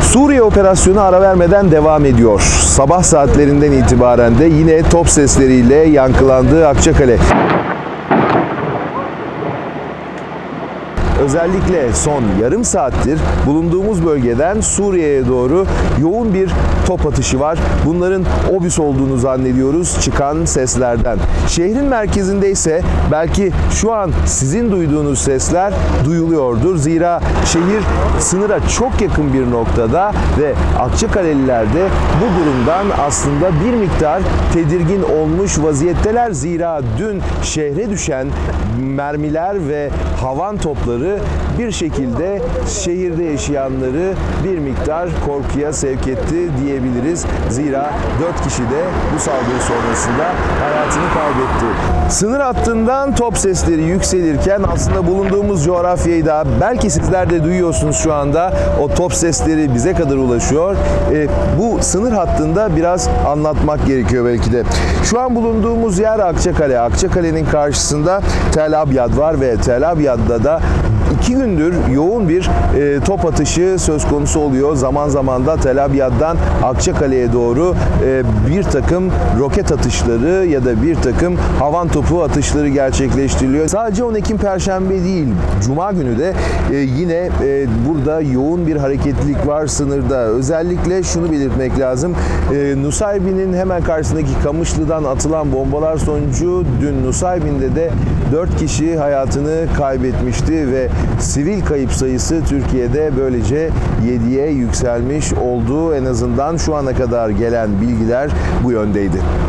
Suriye operasyonu ara vermeden devam ediyor. Sabah saatlerinden itibaren de yine top sesleriyle yankılandı Akçakale. Özellikle son yarım saattir bulunduğumuz bölgeden Suriye'ye doğru yoğun bir top atışı var. Bunların obüs olduğunu zannediyoruz çıkan seslerden. Şehrin merkezinde ise belki şu an sizin duyduğunuz sesler duyuluyordur. Zira şehir sınıra çok yakın bir noktada ve Akçakaleliler de bu durumdan aslında bir miktar tedirgin olmuş vaziyetteler. Zira dün şehre düşen mermiler ve havan topları bir şekilde şehirde yaşayanları bir miktar korkuya sevk etti diyebiliriz. Zira 4 kişi de bu saldırı sonrasında hayatını kaybetti. Sınır hattından top sesleri yükselirken aslında bulunduğumuz coğrafyayı da belki sizler de duyuyorsunuz şu anda. O top sesleri bize kadar ulaşıyor. Bu sınır hattında biraz anlatmak gerekiyor belki de. Şu an bulunduğumuz yer Akçakale. Akçakale'nin karşısında Tel Abyad var ve Tel Abyad'da da 2 gündür yoğun bir top atışı söz konusu oluyor. Zaman zaman da Tel Abyad'dan Akçakale'ye doğru bir takım roket atışları ya da bir takım havan topu atışları gerçekleştiriliyor. Sadece 10 Ekim Perşembe değil, Cuma günü de yine burada yoğun bir hareketlilik var sınırda. Özellikle şunu belirtmek lazım. Nusaybin'in hemen karşısındaki Kamışlı'dan atılan bombalar sonucu dün Nusaybin'de de 4 kişi hayatını kaybetmişti ve sivil kayıp sayısı Türkiye'de böylece 7'ye yükselmiş oldu. En azından şu ana kadar gelen bilgiler bu yöndeydi.